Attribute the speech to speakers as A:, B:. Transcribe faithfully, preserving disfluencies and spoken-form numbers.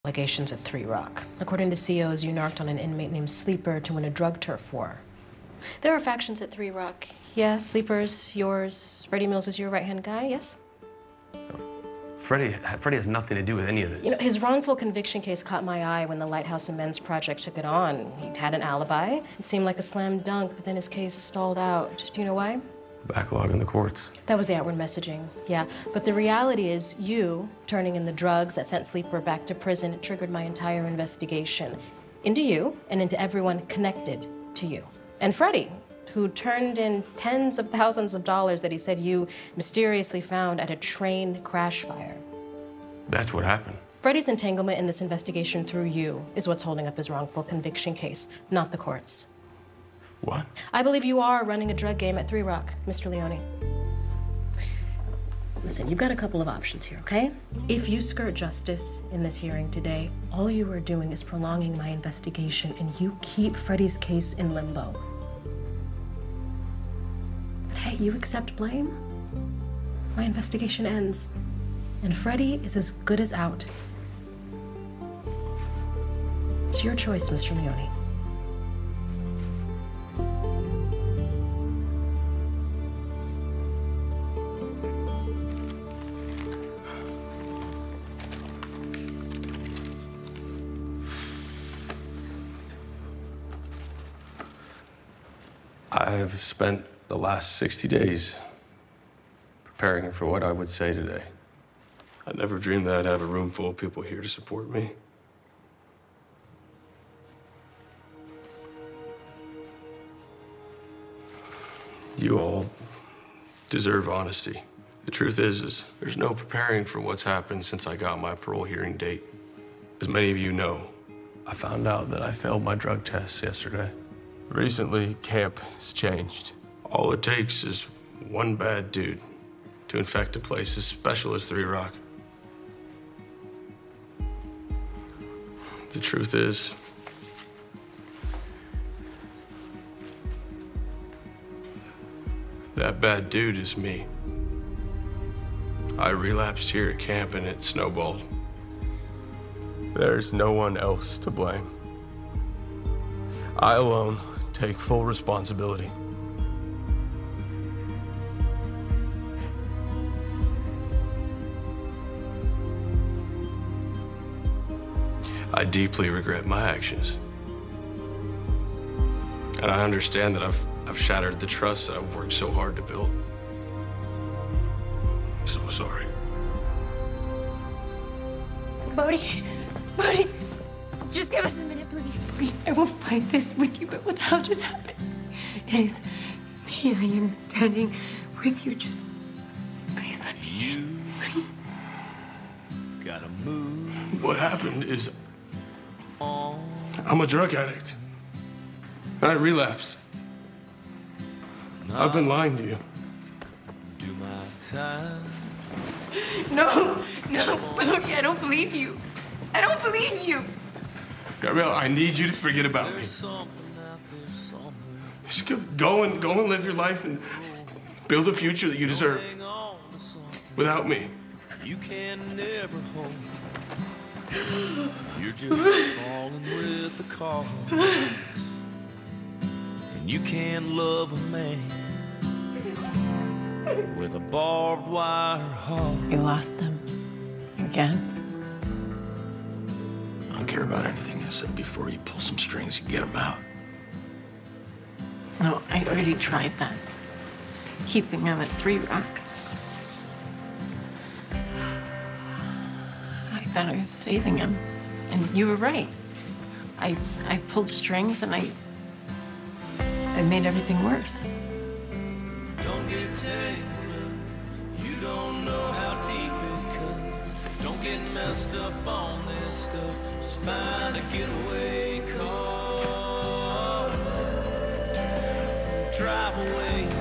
A: Allegations at Three Rock. According to C Os, you narked on an inmate named Sleeper to win a drug turf war. There are factions at Three Rock. Yeah, Sleeper's yours. Freddie Mills is your right-hand guy, yes?
B: Freddie, Freddie has nothing to do with any of this.
A: You know, his wrongful conviction case caught my eye when the Lighthouse Amends Project took it on. He had an alibi. It seemed like a slam dunk, but then his case stalled out. Do you know why?
B: Backlog in the courts.
A: That was the outward messaging, yeah. But the reality is you turning in the drugs that sent Sleeper back to prison triggered my entire investigation into you and into everyone connected to you. And Freddie, who turned in tens of thousands of dollars that he said you mysteriously found at a train crash fire.
B: That's what happened.
A: Freddie's entanglement in this investigation through you is what's holding up his wrongful conviction case, not the courts.
B: What?
A: I believe you are running a drug game at Three Rock, Mister Leone. Listen, you've got a couple of options here, okay? If you skirt justice in this hearing today, all you are doing is prolonging my investigation and you keep Freddie's case in limbo. But hey, you accept blame, my investigation ends. And Freddie is as good as out. It's your choice, Mister Leone.
B: I've spent the last sixty days preparing for what I would say today. I never dreamed that I'd have a room full of people here to support me. You all deserve honesty. The truth is, is there's no preparing for what's happened since I got my parole hearing date. As many of you know, I found out that I failed my drug tests yesterday. Recently, camp has changed. All it takes is one bad dude to infect a place as special as Three Rock. The truth is, that bad dude is me. I relapsed here at camp and it snowballed. There's no one else to blame. I alone take full responsibility. I deeply regret my actions. And I understand that I've, I've shattered the trust that I've worked so hard to build. I'm so sorry.
C: Bode, Bode, just give us a minute, please. I will fight this with you, but what the hell just happened? It is me. I am standing with you. Just please let me.
D: You gotta move.
B: What happened is I'm a drug addict. And I relapsed. I've been lying to you.
D: Do my time.
C: No, no, Bode, I don't believe you. I don't believe you.
B: Gabrielle, I need you to forget about me.
D: There's something out there somewhere.
B: Just go, go and go and live your life and build a future that you deserve.
D: Hang on to something
B: Without me.
D: you can never hold. You're just falling with the cause. And you can't love a man with a barbed wire heart.
C: You lost them again.
E: I don't care about anything I said before. You pull some strings, you get them out.
C: No, I already tried that. Keeping them at Three Rock. I thought I was saving him, and you were right. I I pulled strings and I I made everything worse.
D: Don't get tangled. You don't know how deep it cuts. Don't get messed up on this stuff. Just find a getaway car. Drive away.